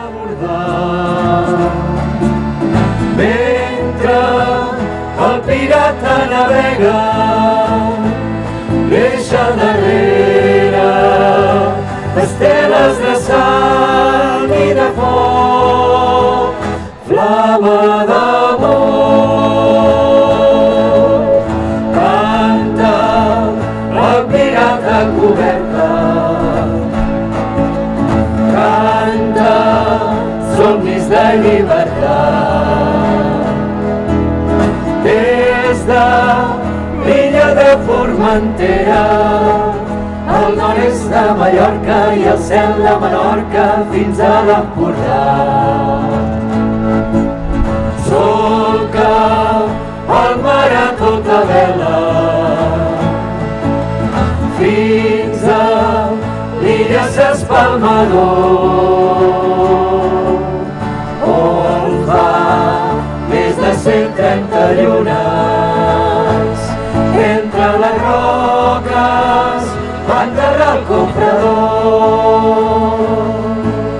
abordar. Mentre el pirata navega, deixa darrere esteles de sang i de foc, flama d'amor. Canta el pirata coberta, canta somnis de llibertat. Des de l'illa de Formentera, al nord-est de Mallorca i al cel de Menorca fins a l'Empordà. Solca el mar a tota vela, fins a l'illa S'Espalmador, on fa més de 130 llunes. Entre les roques va enterrar el comprador.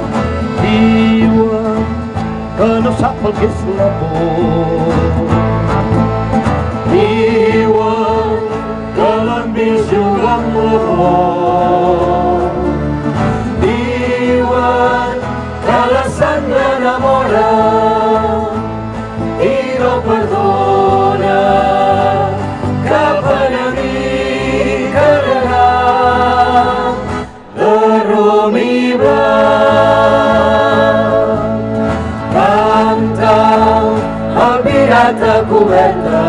Diuen que no sap el que és la por, diuen que l'han vist jugar amb l'horror, diuen que la sang l'enamora i no perdona cap enemic carregat de rom i blanc. Canta el pirata coberta,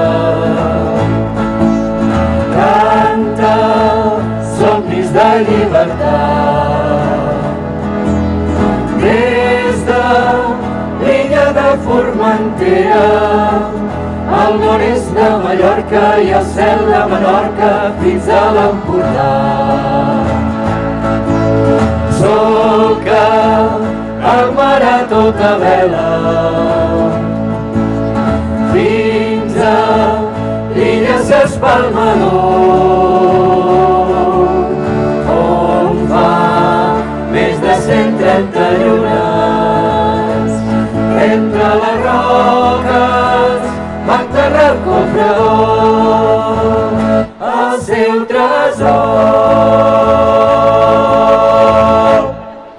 canta somnis de llibertat. Des de l'illa de Formentera, al nord-est de Mallorca i al cel de Menorca fins a l'Empordà. Solca el mar a tota vela, fins a l'illa S'Espalmador, on fa més de 130 llunes. Entre les roques va enterrar el comprador el seu tresor.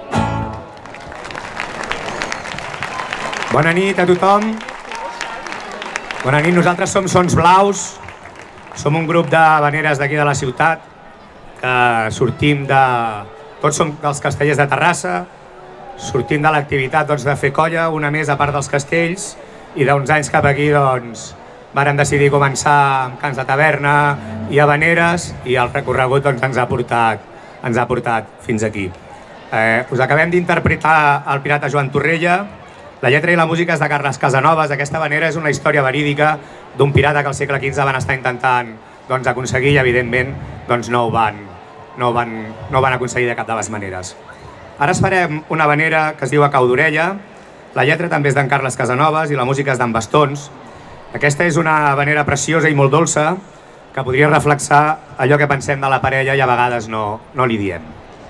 Bona nit a tothom. Bona nit, nosaltres som Sons Blaus. Som un grup de habaneres d'aquí de la ciutat, que sortim de... Tots som dels castellers de Terrassa, sortim de l'activitat de fer colla, una més a part dels castells, i d'uns anys cap aquí vàrem decidir començar amb cants de taverna i habaneres, i el recorregut ens ha portat fins aquí. Us acabem d'interpretar el pirata Joan Torrella. La lletra i la música és de Carles Casanovas. Aquesta habanera és una història verídica d'un pirata que al segle XV van estar intentant aconseguir i evidentment no ho van aconseguir de cap de les maneres. Ara es farem una habanera que es diu A cau d'orella. La lletra també és d'en Carles Casanovas i la música és d'en Bastons. Aquesta és una habanera preciosa i molt dolça que podria reflexar allò que pensem de la parella i a vegades no li diem.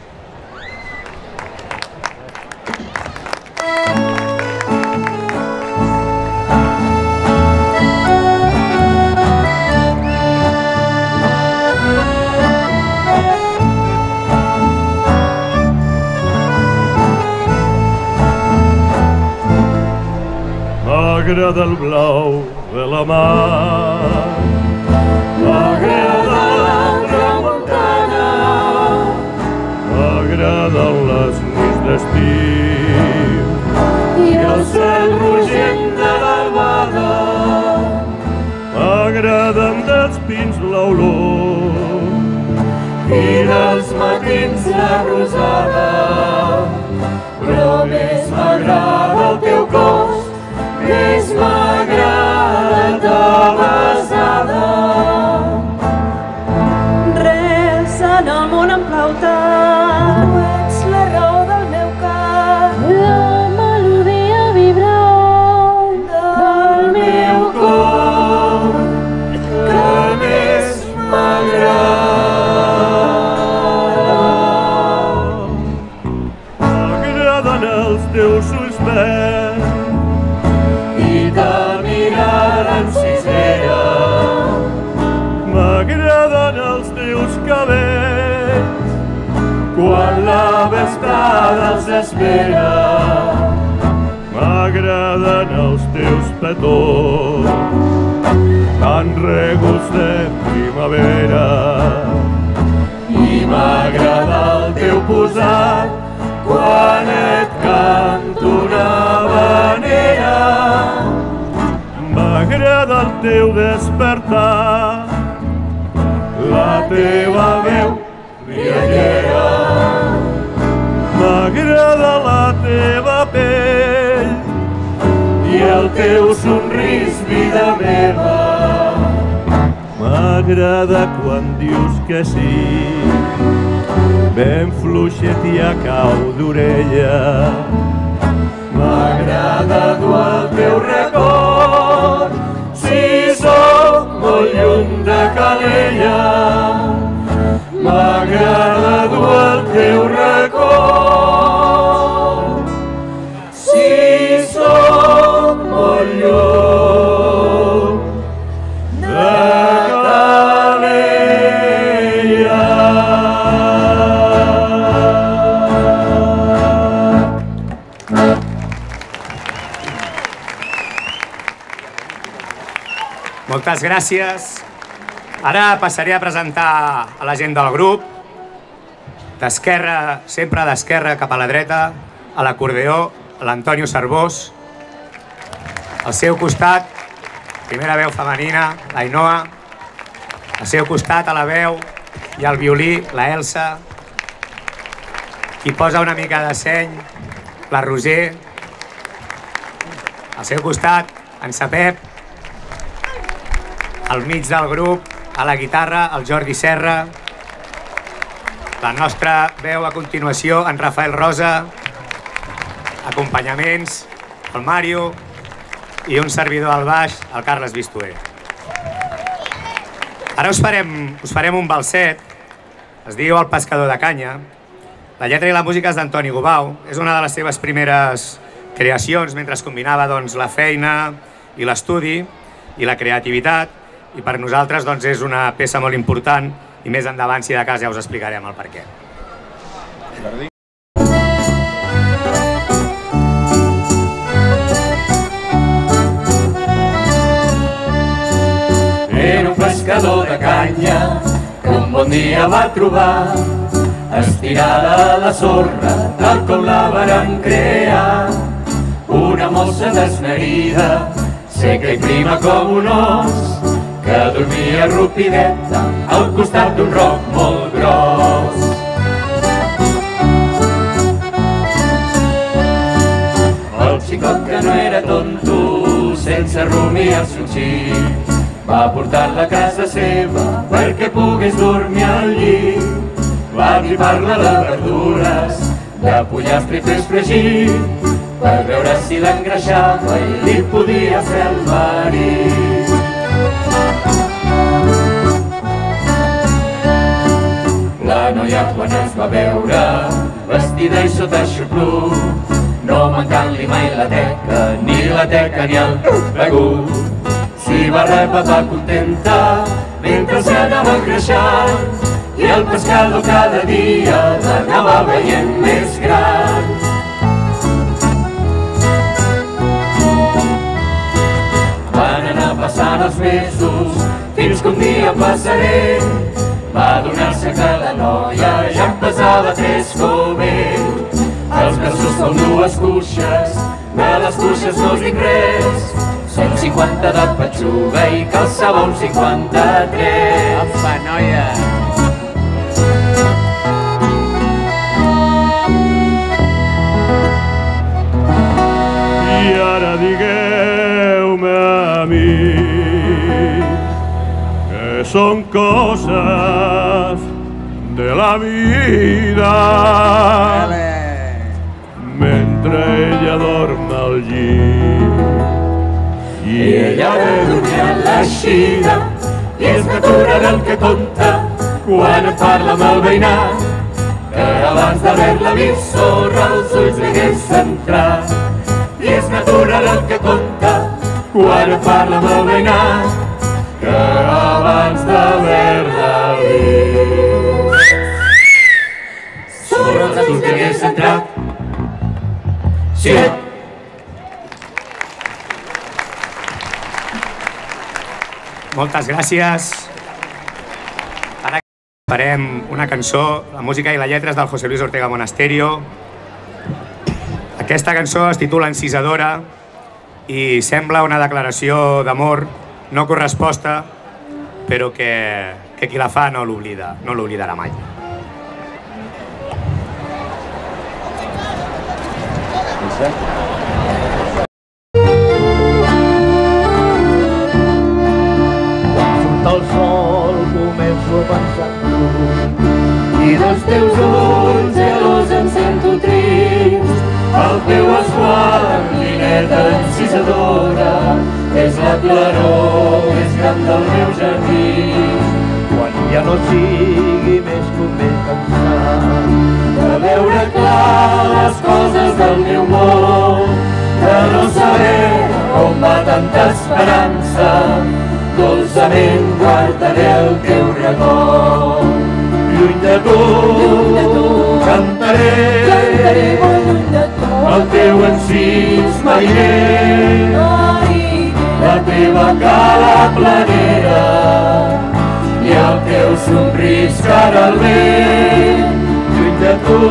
M'agrada el blau de la mar, m'agrada la tramuntana, m'agraden les nits d'estiu i el cel rogent de l'albada. M'agraden dels pins l'olor i dels matins la rosada, però més m'agrada el teu cos, més m'agrada ta besada. Res en el món em plau tant, Tu ets la raó del meu cant, la melodia vibrant del meu cor, que més m'agrada. M'agraden els teus ulls verds i ta mirada encisera. M'agraden els teus cabells quan la vesprada els espera. M'agraden els teus petons tan regos de primavera. I m'agrada el teu posat quan et canto una habanera. M'agrada el teu despertar, La teva veu riallera. m'agrada la teva pell I el teu somrís, vida meva. m'agrada quan dius que sí, ben fluixet i a cau d'orella. M'agrada dur el teu record si sóc molt lluny de Calella. M'agrada dur el teu record si sóc molt lluny de Calella. Moltes gràcies. Ara passaré a presentar a la gent del grup. D'esquerra, sempre d'esquerra cap a la dreta, a l'acordeó, l'Antonio Cervós. Al seu costat, primera veu femenina, l'Ainoa. Al seu costat, a la veu i al violí, la Elsa. Qui posa una mica de seny, la Roser. Al seu costat, en Sapep. Al mig del grup, a la guitarra, el Jordi Serra. La nostra veu a continuació, en Rafael Rosa. Acompanyaments, el Mario. I un servidor al baix, el Carles Bistuer. Ara us farem un balset. Es diu El pescador de canya. La lletra i la música és d'Antoni Gubau. És una de les seves primeres creacions mentre combinava la feina i l'estudi i la creativitat. I per nosaltres és una peça molt important i més endavant, si de cas, ja us explicarem el per què. Era un pescador de canya que un bon dia va trobar estirada a la sorra tal com la varen crear. Una mossa desnerida, seca i prima com un os, que dormia rupideta al costat d'un roc molt gros. El xicot, que no era tonto, sense rumiar-se un xic, va portar-la a casa seva perquè pogués dormir al llit. Va gripar-la de verdures, de pollastre i peix fregit, per veure si l'engreixava i li podia fer el marit. La noia, quan es va veure, vestida i sota xuplú, no mancant-li mai la teca ni el begut, s'hi va repetar contenta mentre s'anava engreixant, i el pescador cada dia l'anava veient més gran. Van anar passant els mesos fins que un dia passaré va adonar-se que la noia ja en pesava 3 cobells. Els braços com 2 cuixes, de les cuixes no us dic res, són 50 de petxuga i calçava un 53. Apa, noia! I ara digueu-me a mi que són coses de la vida. Mentre ella dorm al llit I ella ha de dormir a l'eixida, i és natural el que conta quan en parla amb el veïnat, que que abans d'haver-la vist sobre els ulls li hagués entrat. I és natural el que conta quan et parla amb el veïnat, que abans d'haver-la vist sobre els ulls li hagués entrat. Sí. Moltes gràcies. Ara farem una cançó, la música i la lletra és del José Luis Ortega Monasterio. Aquesta cançó es titula Encisadora i sembla una declaració d'amor no corresposta, però que qui la fa no l'oblida, no l'oblidarà mai. El sol començo a pensar en tu I dels teus ulls gelos em sento trist. El teu esguard, nineta encisadora, és la claror més gran del meu jardí. quan ja no sigui més convé pensar De veure clar les coses del meu món, de no saber on va tanta esperança. Dolçament guardaré el teu record. lluny de tu Cantaré molt lluny de tu, el teu encís mariner, la teva cara planera i el teu somrís cara al vent. lluny de tu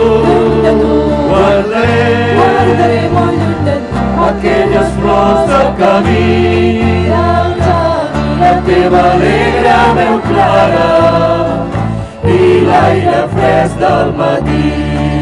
Guardaré molt lluny de tu, aquelles flors del camí, la teva alegre veu clara i l'aire fresc del matí.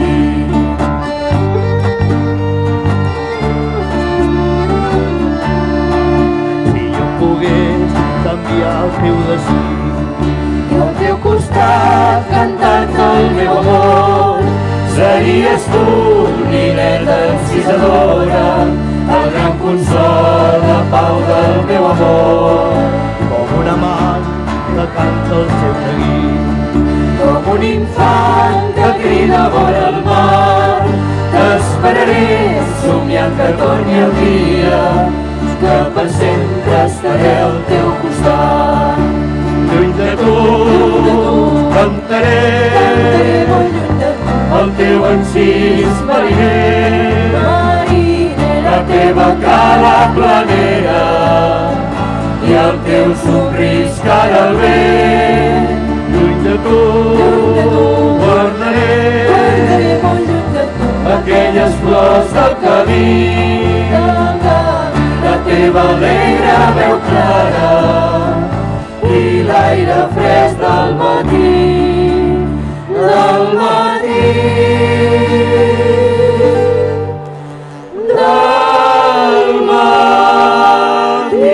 si jo pogués canviar el teu destí I al teu costat cantar-te el meu amor, series tu, nineta encisadora, el gran consol, la pau del meu amor. com un amant que canta el seu neguit Com un infant que crida vora el mar, t'esperaré somiant que torni el dia, que per sempre estaré al teu costat. lluny de tu Cantaré molt lluny de tu, el teu encís mariner, la teva cara planera i el teu somrís cara al vent. lluny de tu Guardaré molt lluny de tu, aquelles flors del camí, la teva alegre veu clara i l'aire fresc del matí, del matí, del matí.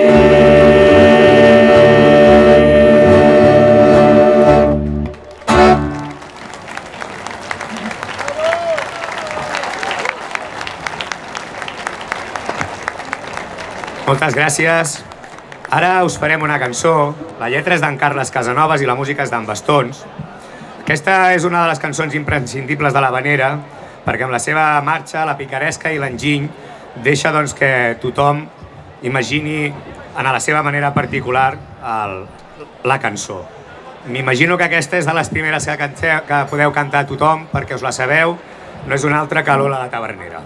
Moltes gràcies. Ara us farem una cançó. La lletra és d'en Carles Casanovas i la música és d'en Bastons. Aquesta és una de les cançons imprescindibles de l'Havanera, perquè amb la seva marxa, la picaresca i l'enginy deixa doncs, que tothom imagini a la seva manera particular la cançó. M'imagino que aquesta és de les primeres que podeu cantar a tothom, perquè us la sabeu, no és una altra que l'Ola la Tavernera.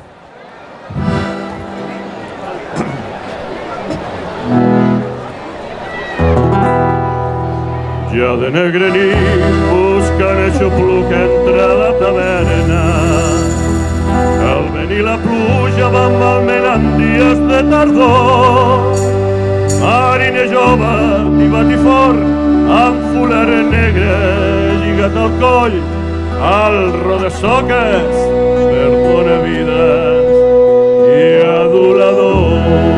Ja de negre nit buscant aixopluc entre la taverna. El vent i la pluja van malmenant dies de tardor. Mariner jove, tibat i fort, amb fular negre lligat al coll, al rode soques, perdona vides i adulador.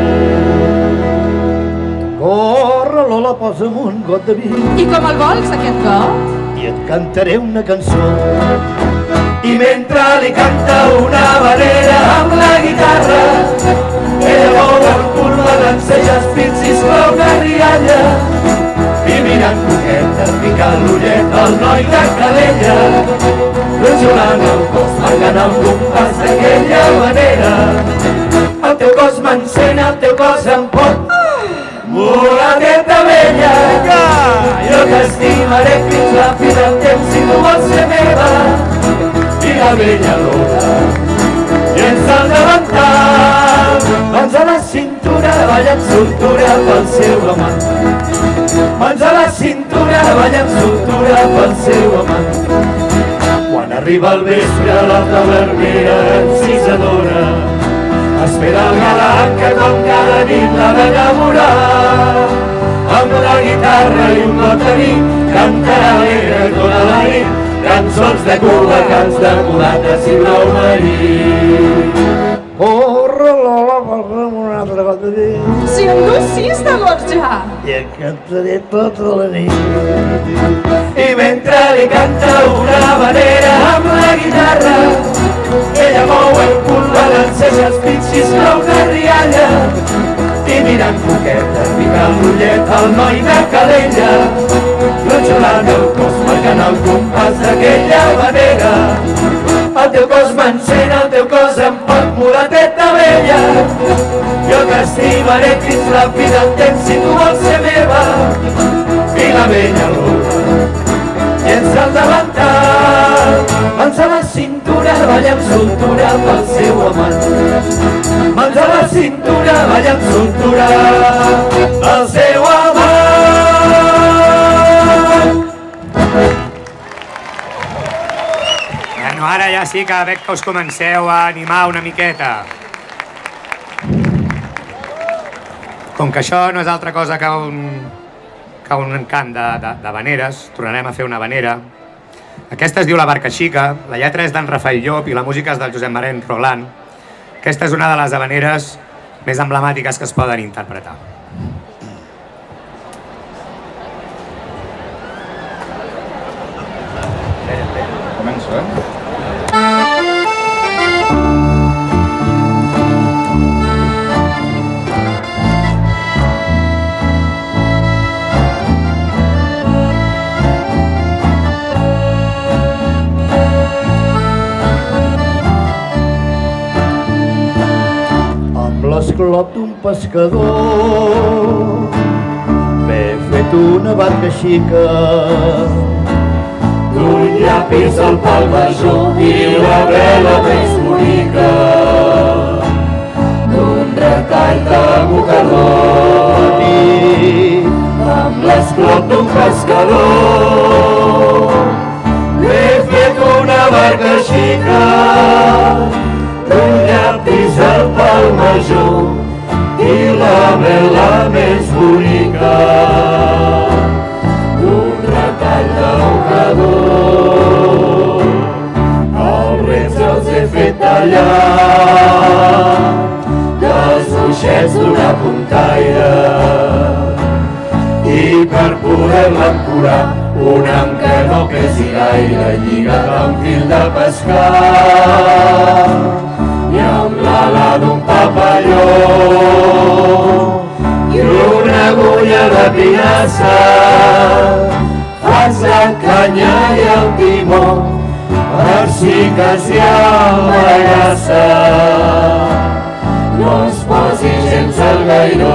corre Lola, posa'm un got de vi I com el vols, aquest got? i et cantaré una cançó I mentre li canta una havanera amb la guitarra, ella mou el cul balanceja els pits i suau una rialla. I mirant coqueta, picant l'ullet al noi de Calella, doncs una m'encén, el teu cos em pot mulateta vella. Jo t'estimaré fins la fi del temps si tu vols ser meva. I la vella l'hora llença el davantal, mans a la cintura, balla amb soltura pel seu amant. Mans a la cintura, balla amb soltura pel seu amant. Quan arriba el vespre la tavernera encisadora espera el galant que com cada nit l'ha d'enamorar. Amb la guitarra i un botarí cantarà alegre tota la nit cançons de Cuba, cants de mulates i blau marí. Un altre cop de dir Si en Lucy està gorja. i et cantaré tota la nit. I mentre li canta una habanera amb la guitarra, ella mou el cul, balanceja els pits, xiscla una rialla. I mirant coqueta, pica l'ullet al noi de Calella, ronxolant el cos, marcant el compàs d'aquella habanera. El teu cos m'encén, el teu cos em pot, mulateta vella. Jo t'estimaré fins la fi del temps si tu vols ser meva. I la vella l'hora llença el davantal, mans a la cintura, balla amb soltura pel seu amant. Mans a la cintura, balla amb soltura pel seu amant. Bueno, ara ja sí que veig que us comenceu a animar una miqueta. Com que això no és altra cosa que un cant d'habaneres, tornarem a fer una habanera. Aquesta es diu La barca xica, la lletra és d'en Rafael Llop i la música és del Josep Marent Roland. Aquesta és una de les habaneres més emblemàtiques que es poden interpretar. Començo, L'esclop d'un pescador m'he fet una barca xica D'un llapis al pal major i la vela més bonica, d'un retall de mocador amb l'esclop d'un pescador. M'he fet una barca xica d'un llapis al pal major i la vela més bonica, d'un retall de mocador. Els rems els he fet tallar dels boixets d'una puntaire i per poder-la ancorar un amb que no pesi gaire lligat amb fil de pescar i amb l'ala d'un papalló i una agulla de pinassa faig la canya i el timó per si quasi emmagassa no es posi gens al gairó.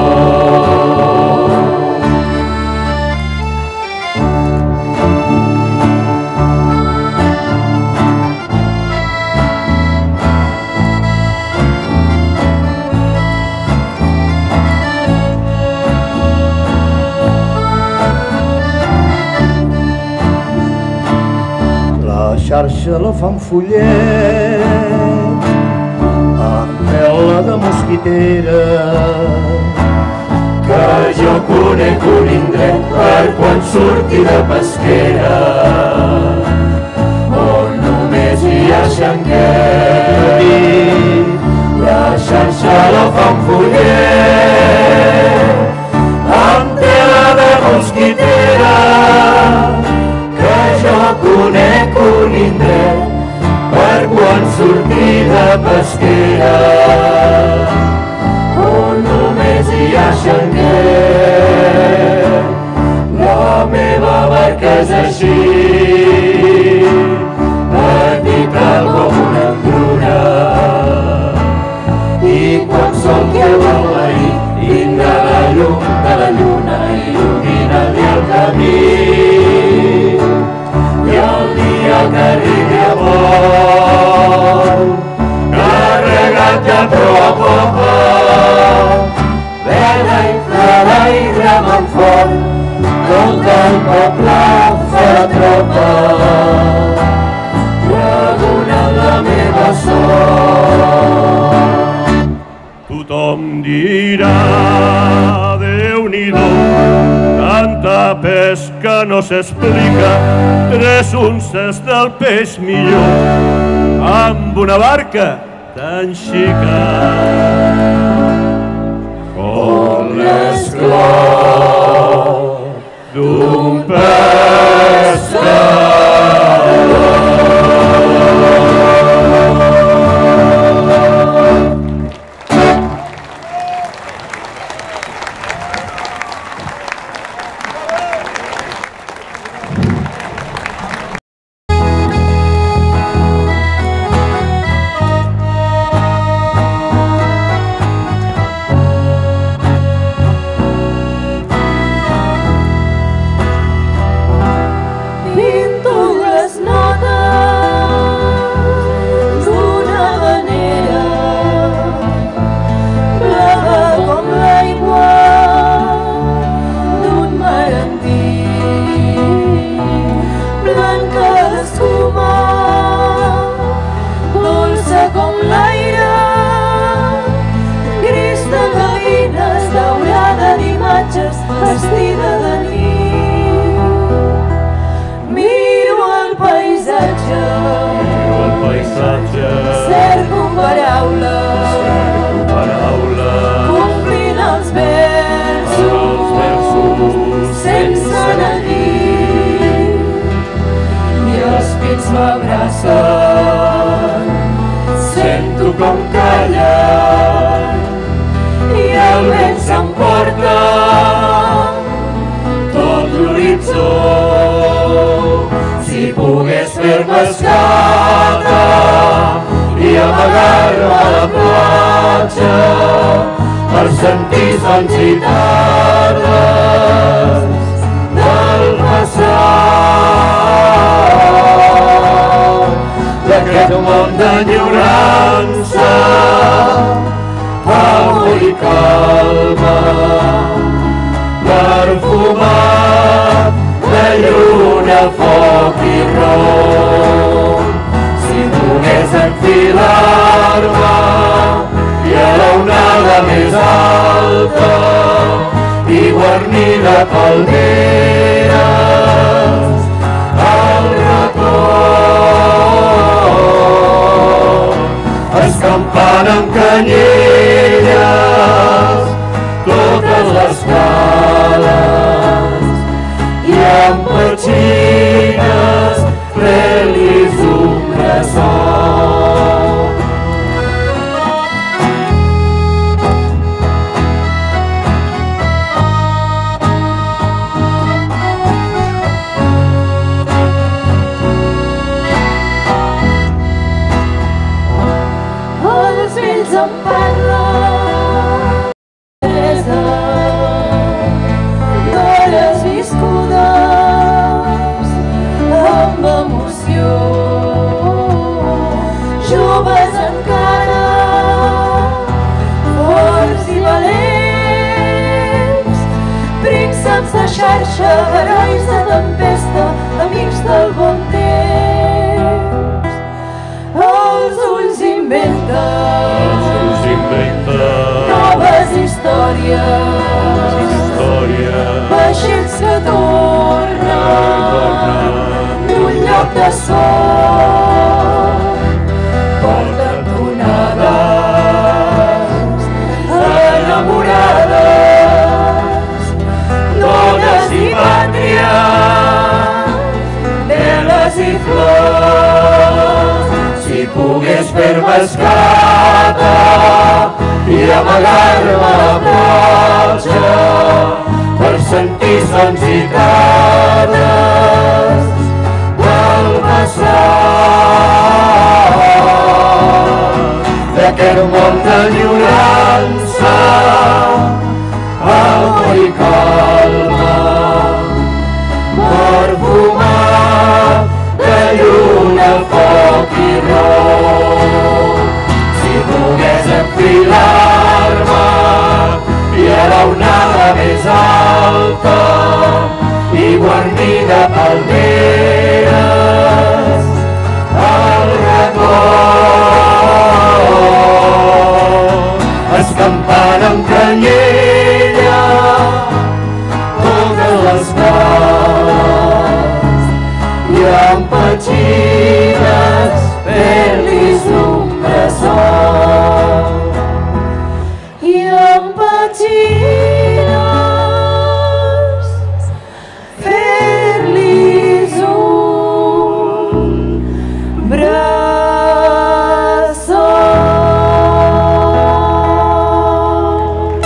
La xarxa la fan follet amb pela de mosquitera Que jo conec un indret per quan surti de pesquera on només hi ha xanguet. La xarxa la fan follet amb tela de mosquitera que jo conec un indret per quan surti de pesquera on només hi ha xanguet. La meva barca és així, petita com una engruna, quan sol que vol ahir, vinga la llum de la lluna, il·lumina-li el camí. I el dia que arribi a bord, carregat de proa a popa, vela inflada i remant fort, tot el poble fa tropa, pregonant la meva sort. Tothom dirà, Déu-n'hi-do, tanta pesca no s'explica, 3 unces del peix millor, amb una barca tan xica. Com l'esclor d'un pescador. Vestida de nit, miro el paisatge, cerco paraules, complint els versos sense neguit, i els pins m'abracen, sento com callen, i el vent s'emporta tot l'horitzó. Si pogués fer-me escata i amagar-me a la platja per sentir sons i tardes del passat, d'aquest món d'enyorança, amor i calma, perfumat de lluna, foc i rom. Si pogués enfilar-me i a l'onada més alta i guarnir de palmeres al record, escampant amb canyelles totes les cales i amb petxines fer-li un bressol. Els vells em parlen d'hores viscudes amb emoció, joves encara, forts i valents, prínceps de xarxa, herois de tempesta, amics del bon temps. Els ulls inventen noves històries, vaixells que tornen d'un lloc de sol, porten tonades enamorades, dones i pàtria, veles i flors. Si pogués fer-me escata i amagar-me a la platja per sentir sons i tardes del passat, d'aquest món d'enyorança, amor i calma, perfumat de lluna, foc i roc. Si pogués enfilar-me i a l'onada més alta i guarnir de palmeres al record, escampant amb canyella totes les cares i amb petxines fer-los un bressol. I amb petxines fer-los un bressol.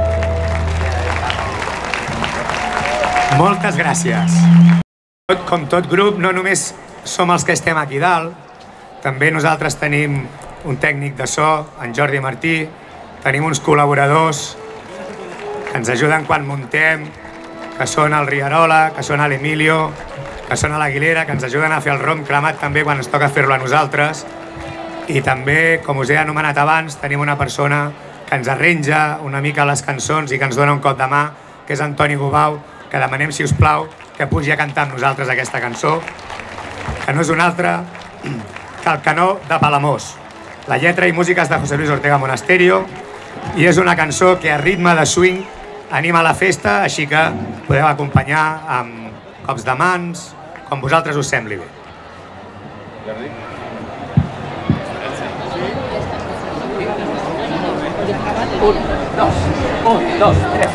Moltes gràcies. Com tot grup, no només som els que estem aquí dalt, també nosaltres tenim un tècnic de so, en Jordi Martí, tenim uns col·laboradors que ens ajuden quan muntem, que són el Riarola, que són l'Emilio, que són l'Aguilera, que ens ajuden a fer el rom cremat també quan ens toca fer-lo a nosaltres. I també, com us he anomenat abans, tenim una persona que ens arrenja una mica les cançons i que ens dona un cop de mà, que és Antoni Gubau, que demanem, si us plau, que pugi a cantar amb nosaltres aquesta cançó, que no és una altra que el Canó de Palamós. La lletra i música és de José Luis Ortega Monasterio i és una cançó que a ritme de swing anima la festa, així que podeu acompanyar amb cops de mans, com vosaltres us sembli bé. Un, dos, tres.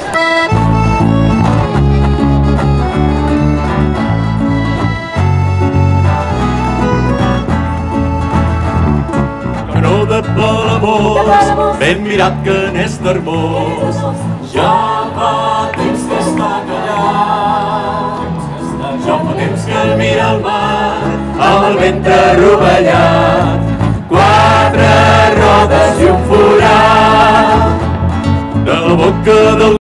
Canó de Palamós, ben mirat que n'és d'hermós. Ja fa temps que està callat, ja fa temps que mira el mar amb el ventre rovellat. Quatre rodes i un forat de la boca del